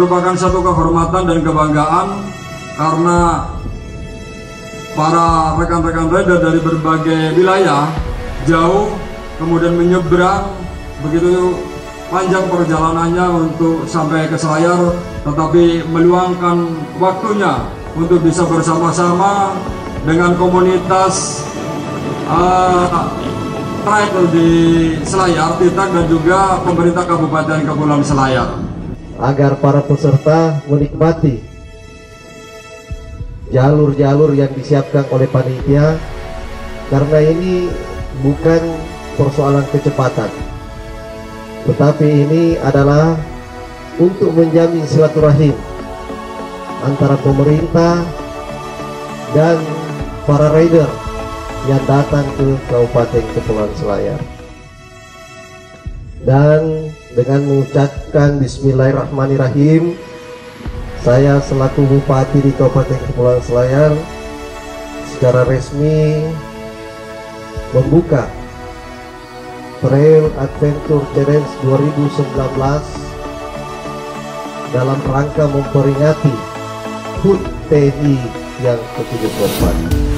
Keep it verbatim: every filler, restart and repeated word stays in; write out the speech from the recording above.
merupakan satu kehormatan dan kebanggaan karena para rekan-rekan rider dari berbagai wilayah jauh kemudian menyeberang begitu panjang perjalanannya untuk sampai ke Selayar, tetapi meluangkan waktunya untuk bisa bersama-sama dengan komunitas uh, trail di Selayar, Titak, dan juga pemerintah Kabupaten Kepulauan Selayar, agar para peserta menikmati jalur-jalur yang disiapkan oleh panitia, karena ini bukan persoalan kecepatan, tetapi ini adalah untuk menjamin silaturahim antara pemerintah dan para rider yang datang ke Kabupaten Kepulauan Selayar. Dan dengan mengucapkan Bismillahirrahmanirrahim, saya selaku Bupati di Kabupaten Kepulauan Selayar secara resmi membuka Trail Adventure Challenge dua ribu sembilan belas dalam rangka memperingati H U T T N I yang ke tujuh puluh empat.